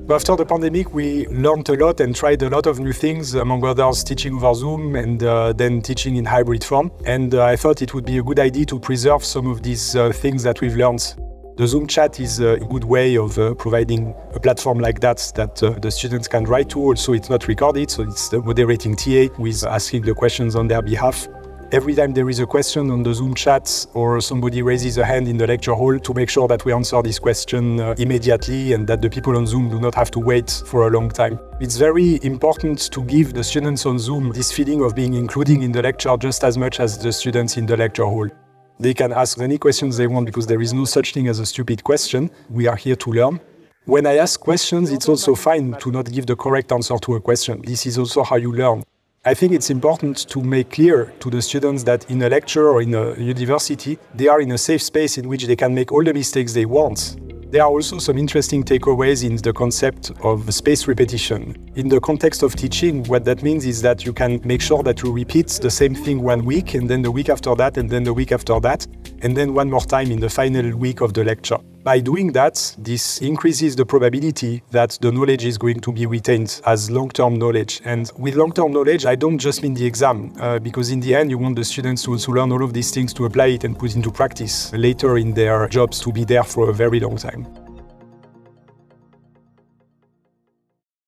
After the pandemic, we learned a lot and tried a lot of new things, among others teaching over Zoom and then teaching in hybrid form. And I thought it would be a good idea to preserve some of these things that we've learned. The Zoom chat is a good way of providing a platform like that the students can write to. Also, it's not recorded, so it's the moderating TA who is asking the questions on their behalf. Every time there is a question on the Zoom chat or somebody raises a hand in the lecture hall to make sure that we answer this question immediately and that the people on Zoom do not have to wait for a long time. It's very important to give the students on Zoom this feeling of being included in the lecture just as much as the students in the lecture hall. They can ask any questions they want because there is no such thing as a stupid question. We are here to learn. When I ask questions, it's also fine to not give the correct answer to a question. This is also how you learn. I think it's important to make clear to the students that in a lecture or in a university, they are in a safe space in which they can make all the mistakes they want. There are also some interesting takeaways in the concept of space repetition. In the context of teaching, what that means is that you can make sure that you repeat the same thing 1 week, and then the week after that, and then the week after that, and then one more time in the final week of the lecture. By doing that, this increases the probability that the knowledge is going to be retained as long-term knowledge. And with long-term knowledge, I don't just mean the exam, because in the end, you want the students to also learn all of these things to apply it and put into practice later in their jobs to be there for a very long time.